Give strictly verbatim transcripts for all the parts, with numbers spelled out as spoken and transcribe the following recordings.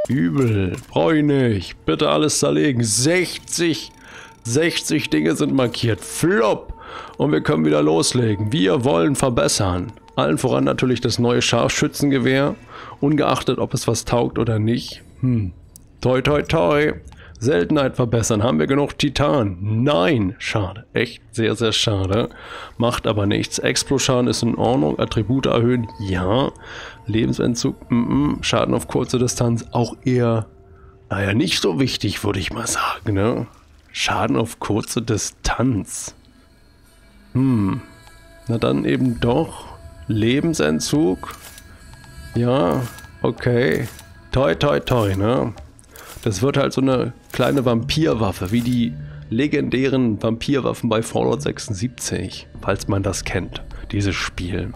Übel. Brauche ich nicht. Bitte alles zerlegen. sechzig. sechzig Dinge sind markiert. Flop. Und wir können wieder loslegen. Wir wollen verbessern. Allen voran natürlich das neue Scharfschützengewehr. Ungeachtet, ob es was taugt oder nicht. Hm. Toi, toi, toi. Seltenheit verbessern. Haben wir genug Titan? Nein. Schade. Echt sehr, sehr schade. Macht aber nichts. Exploschaden ist in Ordnung. Attribute erhöhen? Ja. Lebensentzug? Mm -mm. Schaden auf kurze Distanz? Auch eher, naja, nicht so wichtig, würde ich mal sagen, ne? Schaden auf kurze Distanz. Hm. Na dann eben doch. Lebensentzug? Ja. Okay. Toi, toi, toi, ne? Das wird halt so eine kleine Vampirwaffe, wie die legendären Vampirwaffen bei Fallout sechsundsiebzig, falls man das kennt, dieses Spiel.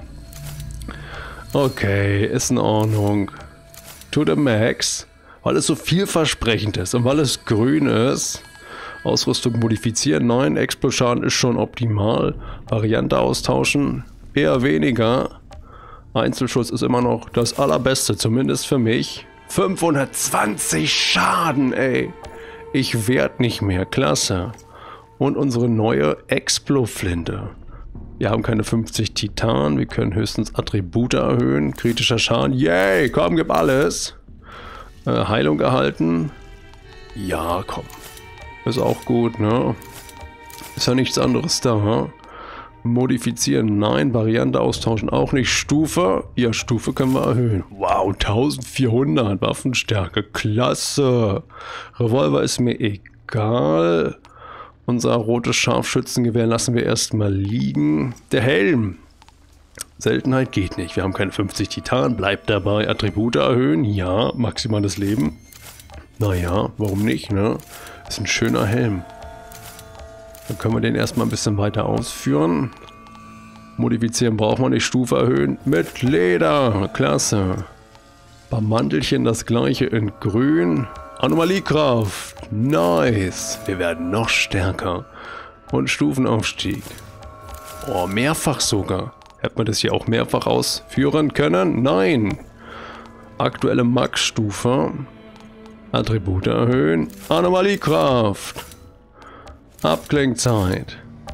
Okay, ist in Ordnung. To the max, weil es so vielversprechend ist und weil es grün ist. Ausrüstung modifizieren, nein, Exploschaden ist schon optimal. Variante austauschen, eher weniger. Einzelschutz ist immer noch das allerbeste, zumindest für mich. fünfhundertzwanzig Schaden, ey. Ich werd nicht mehr. Klasse. Und unsere neue Explo-Flinte. Wir haben keine fünfzig Titan. Wir können höchstens Attribute erhöhen. Kritischer Schaden. Yay, komm, gib alles. Äh, Heilung erhalten. Ja, komm. Ist auch gut, ne? Ist ja nichts anderes da, hm? Modifizieren, nein. Variante austauschen, auch nicht. Stufe, ja, Stufe können wir erhöhen. Wow, eintausendvierhundert Waffenstärke, klasse. Revolver ist mir egal. Unser rotes Scharfschützengewehr lassen wir erstmal liegen. Der Helm. Seltenheit geht nicht. Wir haben keine fünfzig Titan, bleibt dabei. Attribute erhöhen, ja. Maximales Leben. Naja, warum nicht, ne? Ist ein schöner Helm. Dann können wir den erstmal ein bisschen weiter ausführen. Modifizieren braucht man nicht. Stufe erhöhen. Mit Leder. Klasse. Beim Mantelchen das gleiche in grün. Anomaliekraft. Nice. Wir werden noch stärker. Und Stufenaufstieg. Oh, mehrfach sogar. Hätte man das hier auch mehrfach ausführen können? Nein. Aktuelle Max-Stufe. Attribute erhöhen. Anomaliekraft. Abklingzeit.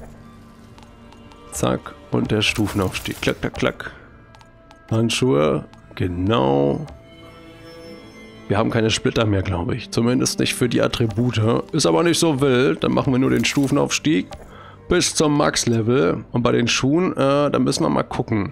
Zack. Und der Stufenaufstieg. Klack, klack, klack. Handschuhe. Genau. Wir haben keine Splitter mehr, glaube ich. Zumindest nicht für die Attribute. Ist aber nicht so wild. Dann machen wir nur den Stufenaufstieg. Bis zum Max-Level. Und bei den Schuhen, äh, da müssen wir mal gucken.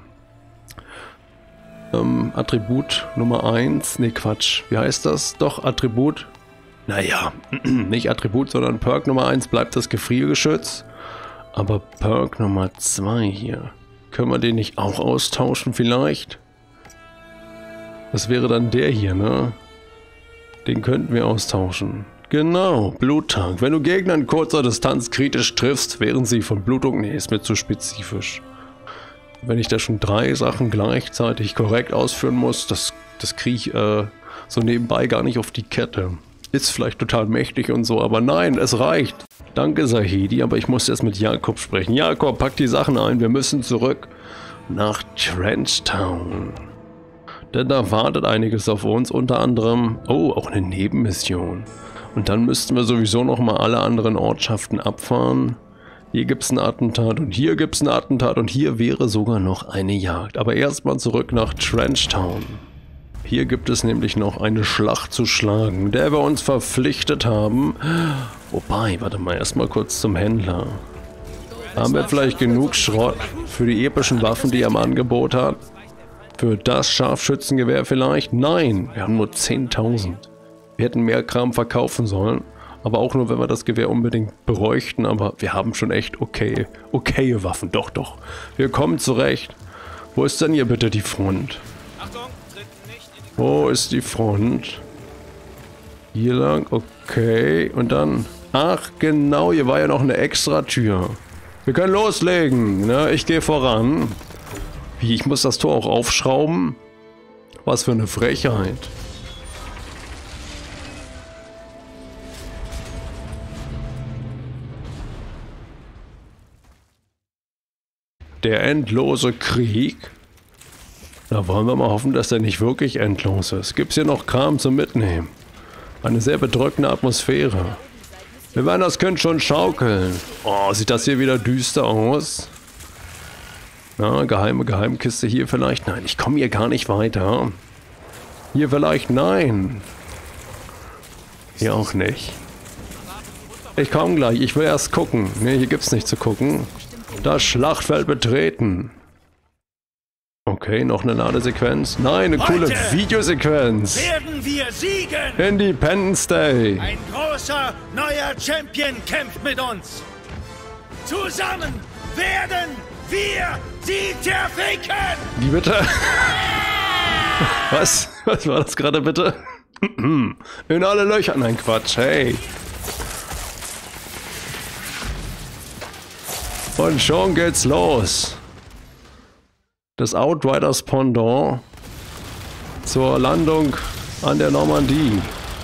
Ähm, Attribut Nummer eins. Ne, Quatsch. Wie heißt das? Doch, Attribut. Naja, nicht Attribut, sondern Perk Nummer eins bleibt das Gefriergeschütz. Aber Perk Nummer zwei hier. Können wir den nicht auch austauschen vielleicht? Das wäre dann der hier, ne? Den könnten wir austauschen. Genau, Bluttank. Wenn du Gegner in kurzer Distanz kritisch triffst, während sie von Blutung... Nee, ist mir zu spezifisch. Wenn ich da schon drei Sachen gleichzeitig korrekt ausführen muss, das, das kriege ich äh, so nebenbei gar nicht auf die Kette. Ist vielleicht total mächtig und so, aber nein, es reicht. Danke, Sahedi, aber ich muss jetzt mit Jakob sprechen. Jakob, pack die Sachen ein, wir müssen zurück nach Trenchtown. Denn da wartet einiges auf uns, unter anderem, oh, auch eine Nebenmission. Und dann müssten wir sowieso nochmal alle anderen Ortschaften abfahren. Hier gibt es ein Attentat und hier gibt es ein Attentat und hier wäre sogar noch eine Jagd. Aber erstmal zurück nach Trenchtown. Hier gibt es nämlich noch eine Schlacht zu schlagen, der wir uns verpflichtet haben. Wobei, warte mal, erstmal kurz zum Händler. Haben wir vielleicht genug Schrott für die epischen Waffen, die er im Angebot hat? Für das Scharfschützengewehr vielleicht? Nein, wir haben nur zehntausend. Wir hätten mehr Kram verkaufen sollen, aber auch nur, wenn wir das Gewehr unbedingt bräuchten. Aber wir haben schon echt okay, okaye Waffen. Doch, doch. Wir kommen zurecht. Wo ist denn hier bitte die Front? Wo ist die Front? Hier lang, okay. Und dann... Ach, genau, hier war ja noch eine extra Tür. Wir können loslegen, ne? Ich gehe voran. Wie, ich muss das Tor auch aufschrauben? Was für eine Frechheit. Der endlose Krieg. Da wollen wir mal hoffen, dass der nicht wirklich endlos ist. Gibt's hier noch Kram zum Mitnehmen? Eine sehr bedrückende Atmosphäre. Wir werden das Kind schon schaukeln. Oh, sieht das hier wieder düster aus? Na, geheime Geheimkiste hier vielleicht? Nein, ich komme hier gar nicht weiter. Hier vielleicht? Nein. Hier auch nicht. Ich komme gleich, ich will erst gucken. Ne, hier gibt's nicht zu gucken. Das Schlachtfeld betreten. Okay, noch eine Ladesequenz. Nein, eine coole Videosequenz. Werden wir siegen! Independence Day. Ein großer, neuer Champion kämpft mit uns. Zusammen werden wir sie zerficken! Wie bitte? Was? Was war das gerade bitte? In alle Löcher. Nein, Quatsch. Hey. Und schon geht's los. Das Outriders Pendant zur Landung an der Normandie.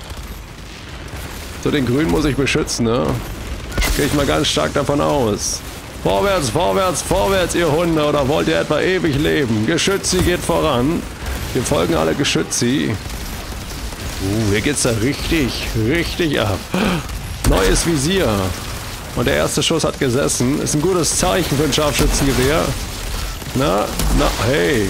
So, den Grünen muss ich beschützen, ne? Gehe ich mal ganz stark davon aus. Vorwärts, vorwärts, vorwärts, ihr Hunde. Oder wollt ihr etwa ewig leben? Geschützi geht voran. Wir folgen alle Geschützi. Uh, hier geht's da richtig, richtig ab. Neues Visier. Und der erste Schuss hat gesessen. Ist ein gutes Zeichen für ein Scharfschützengewehr. Na, na, hey.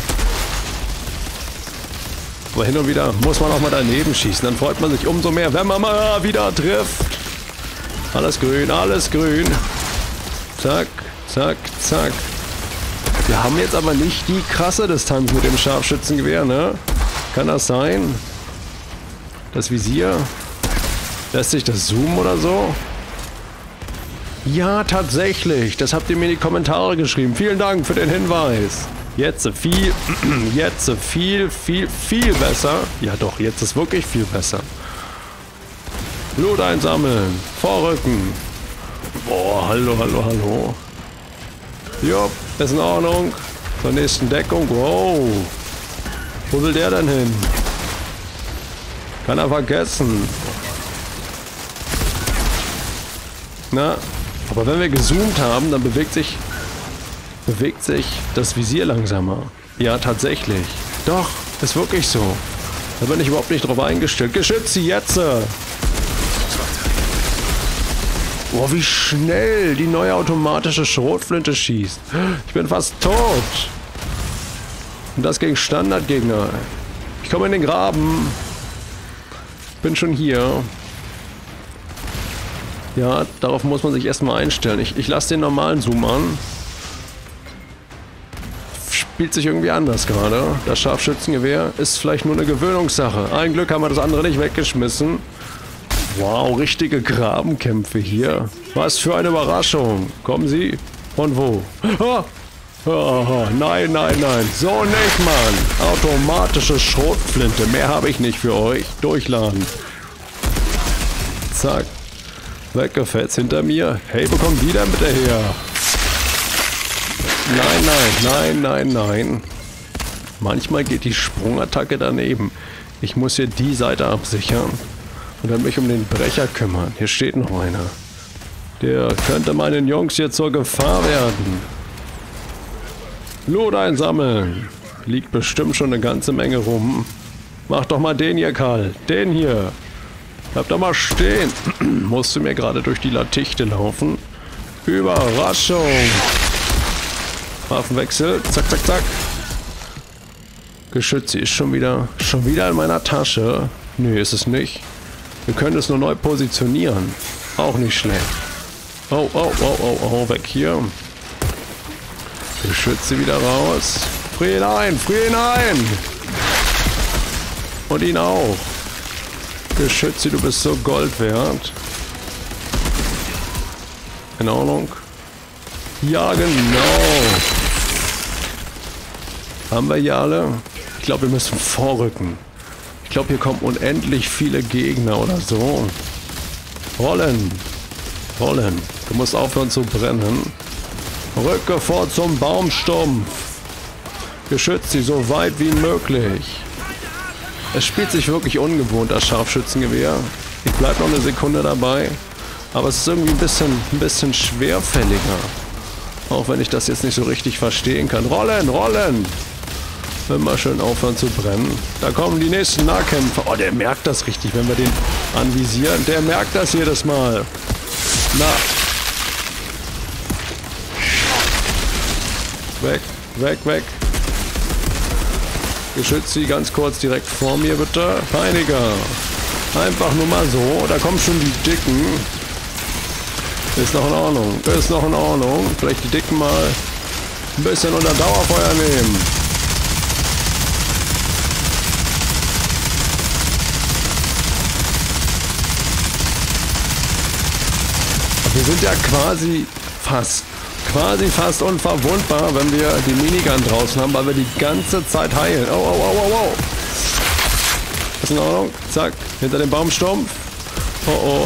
Aber hin und wieder muss man auch mal daneben schießen. Dann freut man sich umso mehr, wenn man mal wieder trifft. Alles grün, alles grün. Zack, zack, zack. Wir haben jetzt aber nicht die krasse Distanz mit dem Scharfschützengewehr, ne? Kann das sein? Das Visier? Lässt sich das zoomen oder so? Ja, tatsächlich. Das habt ihr mir in die Kommentare geschrieben. Vielen Dank für den Hinweis. Jetzt viel, jetzt viel, viel, viel besser. Ja doch, jetzt ist wirklich viel besser. Blut einsammeln. Vorrücken. Boah, hallo, hallo, hallo. Jupp, ist in Ordnung. Zur nächsten Deckung. Wow. Wo will der denn hin? Kann er vergessen. Na, aber wenn wir gezoomt haben, dann bewegt sich, bewegt sich das Visier langsamer. Ja, tatsächlich. Doch, ist wirklich so. Da bin ich überhaupt nicht drauf eingestellt. Geschütze jetzt! Boah, wie schnell die neue automatische Schrotflinte schießt. Ich bin fast tot. Und das gegen Standardgegner. Ich komme in den Graben. Bin schon hier. Ja, darauf muss man sich erstmal einstellen. Ich, ich lasse den normalen Zoom an. Spielt sich irgendwie anders gerade. Das Scharfschützengewehr ist vielleicht nur eine Gewöhnungssache. Ein Glück haben wir das andere nicht weggeschmissen. Wow, richtige Grabenkämpfe hier. Was für eine Überraschung. Kommen Sie? Von wo? Ah! Oh, nein, nein, nein. So nicht, Mann. Automatische Schrotflinte. Mehr habe ich nicht für euch. Durchladen. Zack. Weggefällt's hinter mir. Hey, wo kommen die denn bitte her? Nein, nein, nein, nein, nein. Manchmal geht die Sprungattacke daneben. Ich muss hier die Seite absichern. Und dann mich um den Brecher kümmern. Hier steht noch einer. Der könnte meinen Jungs hier zur Gefahr werden. Loot einsammeln. Liegt bestimmt schon eine ganze Menge rum. Mach doch mal den hier kalt. Den hier. Bleib doch mal stehen. Musst du mir gerade durch die Latichte laufen? Überraschung. Waffenwechsel. Zack, zack, zack. Geschütz ist schon wieder, schon wieder in meiner Tasche. Nö, ist es nicht. Wir können es nur neu positionieren. Auch nicht schlecht. Oh, oh, oh, oh, oh, weg hier. Geschütze wieder raus. Frier ihn ein, frier ihn ein. Und ihn auch. Geschütze, du bist so Gold wert. In Ordnung. Ja, genau. Haben wir hier alle? Ich glaube, wir müssen vorrücken. Ich glaube, hier kommen unendlich viele Gegner oder so. Rollen. Rollen. Du musst aufhören zu brennen. Rücke vor zum Baumstumpf. Geschützt sie so weit wie möglich. Es spielt sich wirklich ungewohnt, das Scharfschützengewehr. Ich bleibe noch eine Sekunde dabei. Aber es ist irgendwie ein bisschen, ein bisschen schwerfälliger. Auch wenn ich das jetzt nicht so richtig verstehen kann. Rollen, rollen! Immer schön aufhören zu brennen. Da kommen die nächsten Nahkämpfer. Oh, der merkt das richtig, wenn wir den anvisieren. Der merkt das jedes Mal. Na. Weg, weg, weg. Geschütze ganz kurz direkt vor mir, bitte. Peiniger. Einfach nur mal so. Da kommen schon die Dicken. Ist noch in Ordnung. Ist noch in Ordnung. Vielleicht die Dicken mal ein bisschen unter Dauerfeuer nehmen. Wir sind ja quasi fast, quasi fast unverwundbar, wenn wir die Minigun draußen haben, weil wir die ganze Zeit heilen. Oh, oh, oh, oh, oh. Ist in Ordnung. Zack. Hinter dem Baumstumpf. Oh, oh.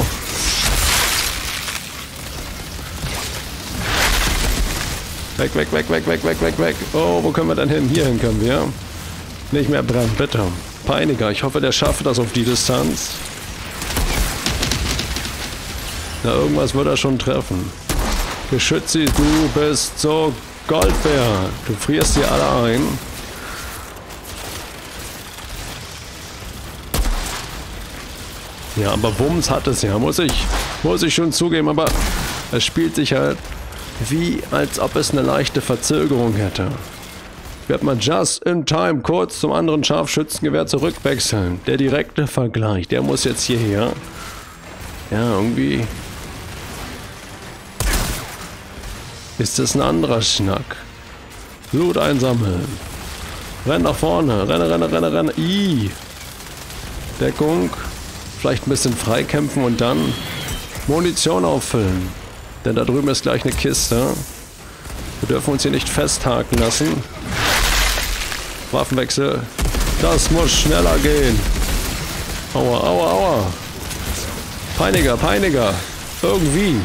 Weg, weg, weg, weg, weg, weg, weg, weg. Oh, wo können wir denn hin? Hier hin können wir. Nicht mehr brennen, bitte. Peiniger. Ich hoffe, der schafft das auf die Distanz. Na, irgendwas wird er schon treffen. Geschütze, du bist so Goldbär. Du frierst sie alle ein. Ja, aber Wumms hat es ja, muss ich, muss ich schon zugeben. Aber es spielt sich halt wie, als ob es eine leichte Verzögerung hätte. Ich werde mal just in time kurz zum anderen Scharfschützengewehr zurückwechseln. Der direkte Vergleich, der muss jetzt hierher. Ja, irgendwie ist es ein anderer Schnack. Blut einsammeln. Renn nach vorne. Renne, renne, renne, renne. I. Deckung. Vielleicht ein bisschen freikämpfen und dann Munition auffüllen. Denn da drüben ist gleich eine Kiste. Wir dürfen uns hier nicht festhaken lassen. Waffenwechsel. Das muss schneller gehen. Aua, aua, aua. Peiniger, Peiniger. Irgendwie.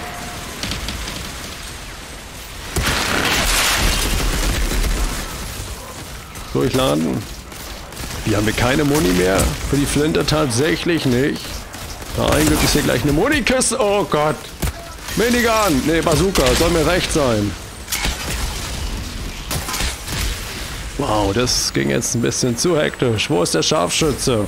Durchladen. Wir haben wir keine Muni mehr. Für die Flinte tatsächlich nicht. Na, ein Glück ist hier gleich eine Munikiste. Oh Gott. Minigun. Ne, Bazooka. Soll mir recht sein. Wow, das ging jetzt ein bisschen zu hektisch. Wo ist der Scharfschütze?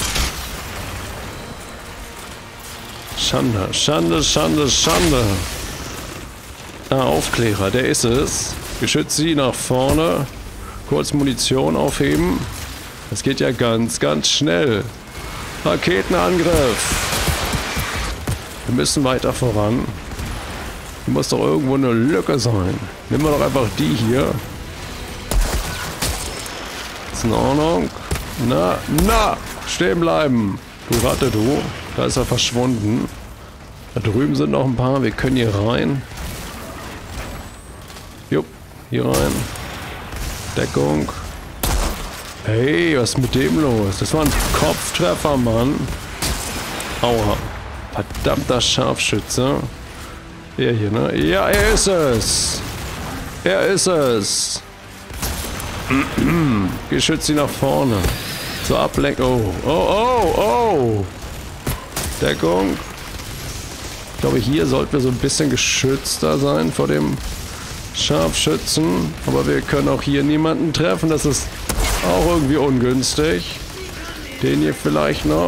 Schande, Schande, Schande, Schande. Ah, Aufklärer, der ist es. Geschütze sie nach vorne. Kurz Munition aufheben. Das geht ja ganz, ganz schnell. Raketenangriff. Wir müssen weiter voran. Hier muss doch irgendwo eine Lücke sein. Nehmen wir doch einfach die hier. Ist in Ordnung. Na, na, stehen bleiben. Du Ratte, du. Da ist er verschwunden. Da drüben sind noch ein paar. Wir können hier rein. Jupp, hier rein. Deckung. Hey, was ist mit dem los? Das war ein Kopftreffer, Mann. Aua. Verdammter Scharfschütze. Er hier, ne? Ja, er ist es. Er ist es. Geschütze nach vorne. Zur Ablenkung. Oh, oh, oh, oh. Deckung. Ich glaube, hier sollten wir so ein bisschen geschützter sein vor dem Scharfschützen. Aber wir können auch hier niemanden treffen. Das ist auch irgendwie ungünstig. Den hier vielleicht noch.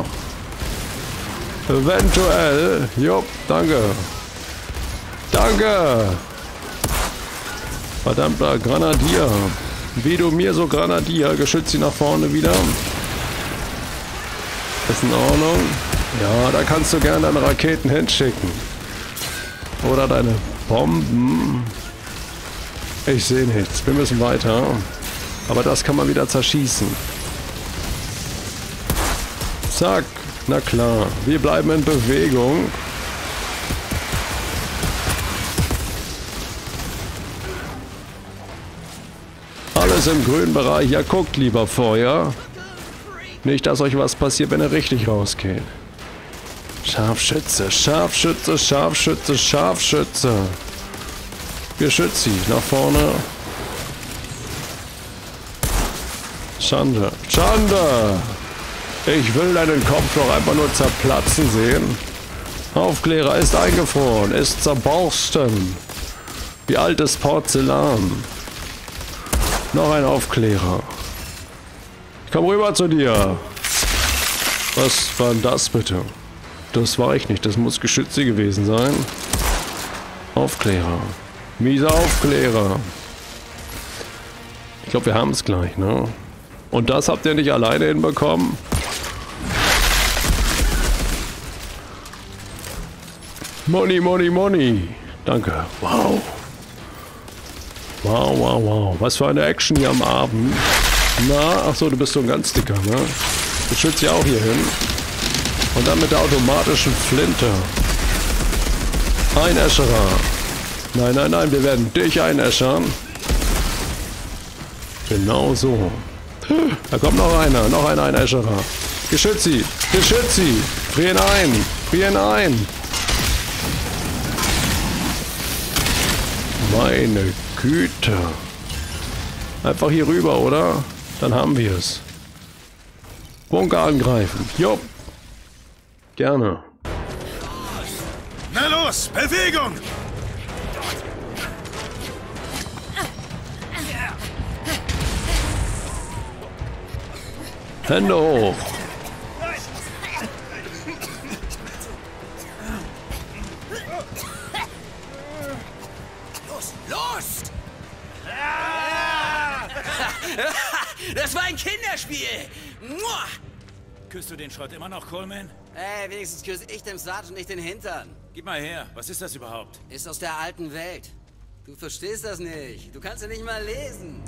Eventuell. Jupp, danke. Danke. Verdammter Granadier. Wie du mir so Granadier. Geschützt sie nach vorne wieder. Ist in Ordnung. Ja, da kannst du gerne deine Raketen hinschicken. Oder deine Bomben. Ich sehe nichts. Wir müssen weiter. Aber das kann man wieder zerschießen. Zack. Na klar. Wir bleiben in Bewegung. Alles im grünen Bereich. Ja, guckt lieber vorher. Nicht, dass euch was passiert, wenn ihr richtig rausgeht. Scharfschütze, Scharfschütze, Scharfschütze, Scharfschütze. Geschützt sie nach vorne. Schande, Schande. Ich will deinen Kopf doch einfach nur zerplatzen sehen. Aufklärer ist eingefroren, ist zerborsten. Wie altes Porzellan. Noch ein Aufklärer. komm rüber zu dir. Was war denn das bitte? Das war ich nicht, das muss Geschütze gewesen sein. Aufklärer. Mieser Aufklärer. Ich glaube, wir haben es gleich, ne? Und das habt ihr nicht alleine hinbekommen? Money, money, money. Danke. Wow. Wow, wow, wow. Was für eine Action hier am Abend. Na, achso, du bist so ein ganz dicker, ne? Du schützt ja auch hier hin. Und dann mit der automatischen Flinte. Einäscherer. Nein, nein, nein, wir werden dich einäschern. Genau so. Da kommt noch einer, noch ein Einäscherer. Geschützi, Geschützi. Frieren ein, frieren ein. Meine Güte. Einfach hier rüber, oder? Dann haben wir es. Bunker angreifen. Jupp. Gerne. Na los, Bewegung! Hände hoch. Los, los! Das war ein Kinderspiel! Mua! Küsst du den Schrott immer noch, Coleman? Ey, wenigstens küsse ich dem Sergeant nicht den Hintern. Gib mal her, was ist das überhaupt? Ist aus der alten Welt. Du verstehst das nicht. Du kannst ja nicht mal lesen.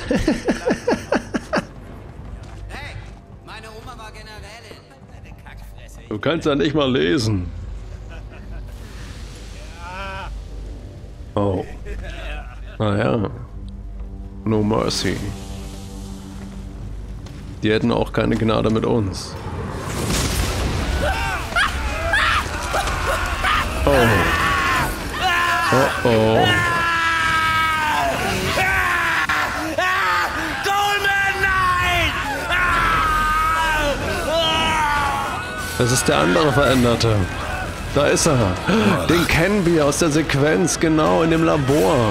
Hey, meine Oma war Generälin. Eine Kackfresse. Du kannst ja nicht mal lesen. Oh. Naja. No mercy. Die hätten auch keine Gnade mit uns. Oh. Oh oh. Coleman, nein! Das ist der andere Veränderte. Da ist er. Den kennen wir aus der Sequenz, genau in dem Labor.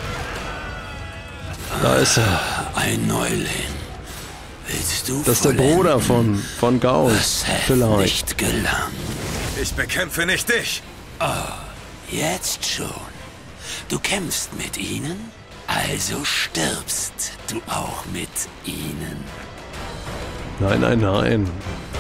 Da ist er. Ein Neuling. Willst du Das ist der Bruder von, von Gauss. Vielleicht. Nicht gelangt. Ich bekämpfe nicht dich. Jetzt schon. Du kämpfst mit ihnen, also stirbst du auch mit ihnen. Nein, nein, nein.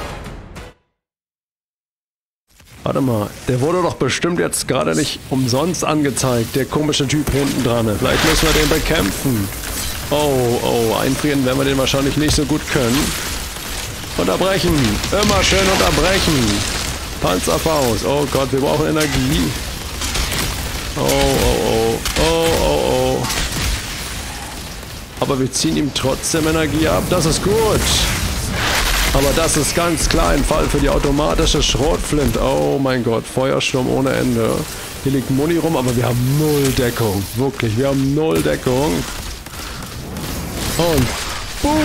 Warte mal, der wurde doch bestimmt jetzt gerade nicht umsonst angezeigt, der komische Typ hinten dran. Vielleicht müssen wir den bekämpfen. Oh, oh, einfrieren werden wir den wahrscheinlich nicht so gut können. Unterbrechen, immer schön unterbrechen. Panzerfaust, oh Gott, wir brauchen Energie. Oh, oh, oh, oh, oh, oh. Aber wir ziehen ihm trotzdem Energie ab, das ist gut. Aber das ist ganz klar ein Fall für die automatische Schrotflint. Oh mein Gott, Feuersturm ohne Ende. Hier liegt Muni rum, aber wir haben null Deckung. Wirklich, wir haben null Deckung. Und boom!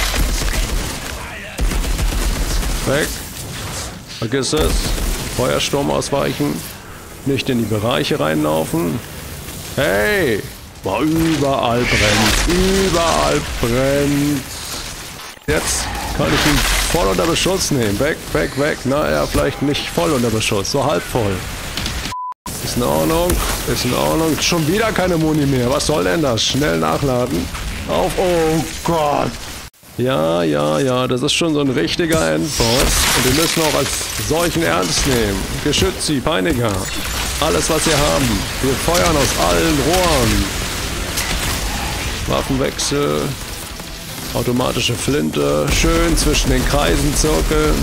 Weg. Vergiss es. Feuersturm ausweichen. Nicht in die Bereiche reinlaufen. Hey! Boah, überall brennt. Überall brennt. Jetzt kann ich ihn voll unter Beschuss nehmen. Weg, weg, weg. Naja, vielleicht nicht voll unter Beschuss. So halb voll. Ist in Ordnung. Ist in Ordnung. Schon wieder keine Muni mehr. Was soll denn das? Schnell nachladen. Auf. Oh Gott. Ja, ja, ja. Das ist schon so ein richtiger Endboss. Und wir müssen auch als solchen ernst nehmen. Geschützi, Peiniger. Alles, was wir haben. Wir feuern aus allen Rohren. Waffenwechsel. Automatische Flinte. Schön zwischen den Kreisen zirkeln.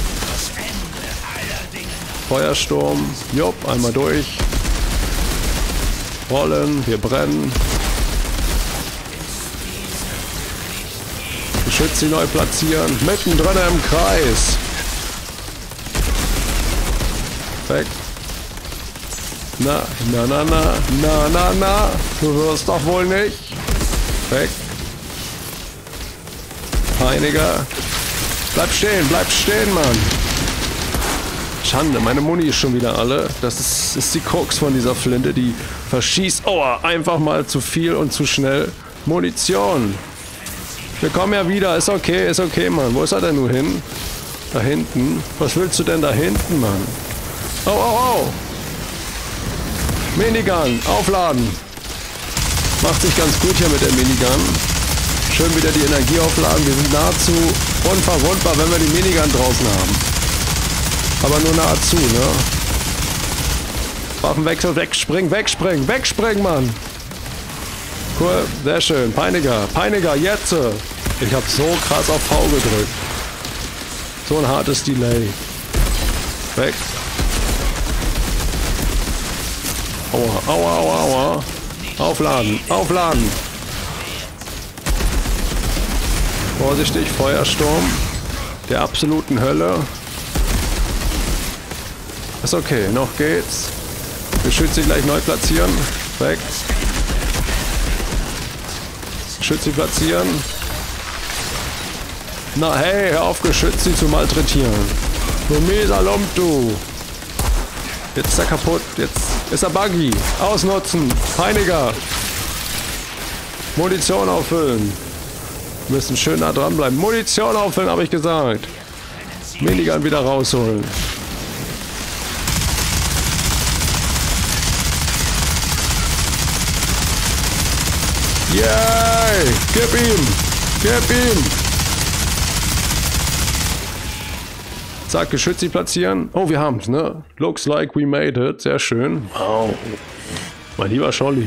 Feuersturm. Jupp, einmal durch. Rollen. Wir brennen. Geschütze neu platzieren. Mittendrin im Kreis. Weg. Na, na, na, na, na, na, na. Du wirst doch wohl nicht. Weg. Peiniger. Bleib stehen, bleib stehen, Mann. Schande, meine Muni ist schon wieder alle. Das ist, ist die Krux von dieser Flinte, die verschießt. Oh, einfach mal zu viel und zu schnell. Munition. Wir kommen ja wieder. Ist okay, ist okay, Mann. Wo ist er denn nur hin? Da hinten. Was willst du denn da hinten, Mann? Oh, oh, oh. Minigun. Aufladen. Macht sich ganz gut hier mit der Minigun. Schön wieder die Energie aufladen. Wir sind nahezu unverwundbar, wenn wir die Minigun draußen haben. Aber nur nahezu, ne? Waffenwechsel, wegspringen, wegspringen, wegspringen, Mann! Cool, sehr schön. Peiniger, Peiniger, jetzt! Ich hab so krass auf V gedrückt. So ein hartes Delay. Weg. Aua, aua, aua, aua. Aufladen, aufladen. Vorsichtig, Feuersturm. Der absoluten Hölle. Ist okay, noch geht's. Geschütze gleich neu platzieren. Weg. Geschütze platzieren. Na hey, hör auf, Geschütze zu malträtieren. Du mieser Lump, du. Jetzt ist er kaputt. Jetzt ist er buggy. Ausnutzen. Peiniger. Munition auffüllen. Wir müssen schön nah dran bleiben. Munition auffüllen, habe ich gesagt. Minigun wieder rausholen. Yay! Gib ihm! Gib ihm! Zack, Geschütze platzieren. Oh, wir haben's, ne? Looks like we made it. Sehr schön. Wow. Mein lieber Scholli.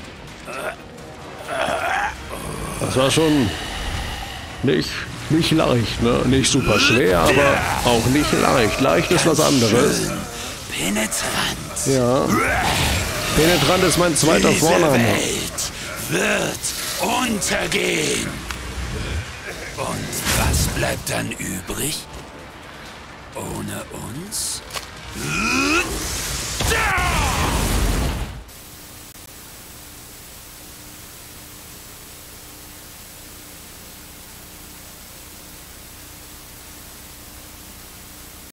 Das war schon nicht, nicht leicht, ne? Nicht super schwer, aber auch nicht leicht. Leicht ist was anderes. Penetrant. Ja. Penetrant ist mein zweiter Vorname. Wird untergehen. Und was bleibt dann übrig? Ohne uns?